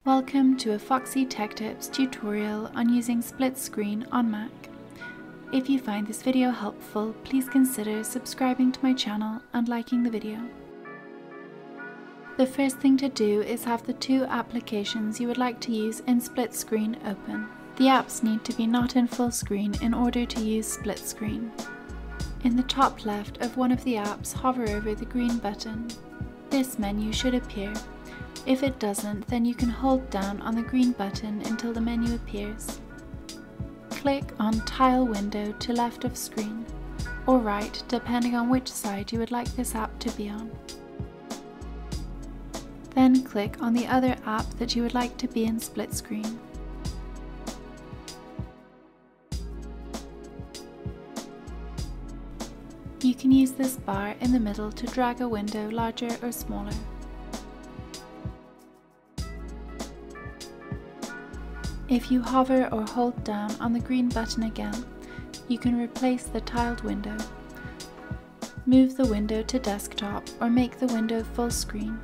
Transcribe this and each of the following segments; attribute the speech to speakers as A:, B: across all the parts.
A: Welcome to a Foxy Tech Tips tutorial on using split screen on Mac. If you find this video helpful, please consider subscribing to my channel and liking the video. The first thing to do is have the two applications you would like to use in split screen open. The apps need to be not in full screen in order to use split screen. In the top left of one of the apps, hover over the green button. This menu should appear. If it doesn't, then you can hold down on the green button until the menu appears. Click on Tile Window to left of screen, or right, depending on which side you would like this app to be on. Then click on the other app that you would like to be in split screen. You can use this bar in the middle to drag a window larger or smaller. If you hover or hold down on the green button again, you can replace the tiled window. Move the window to desktop or make the window full screen.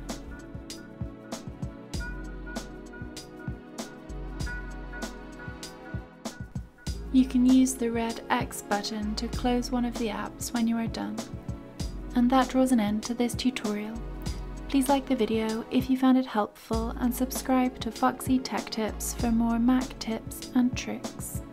A: You can use the red X button to close one of the apps when you are done. And that draws an end to this tutorial. Please like the video if you found it helpful and subscribe to Foxy Tech Tips for more Mac tips and tricks.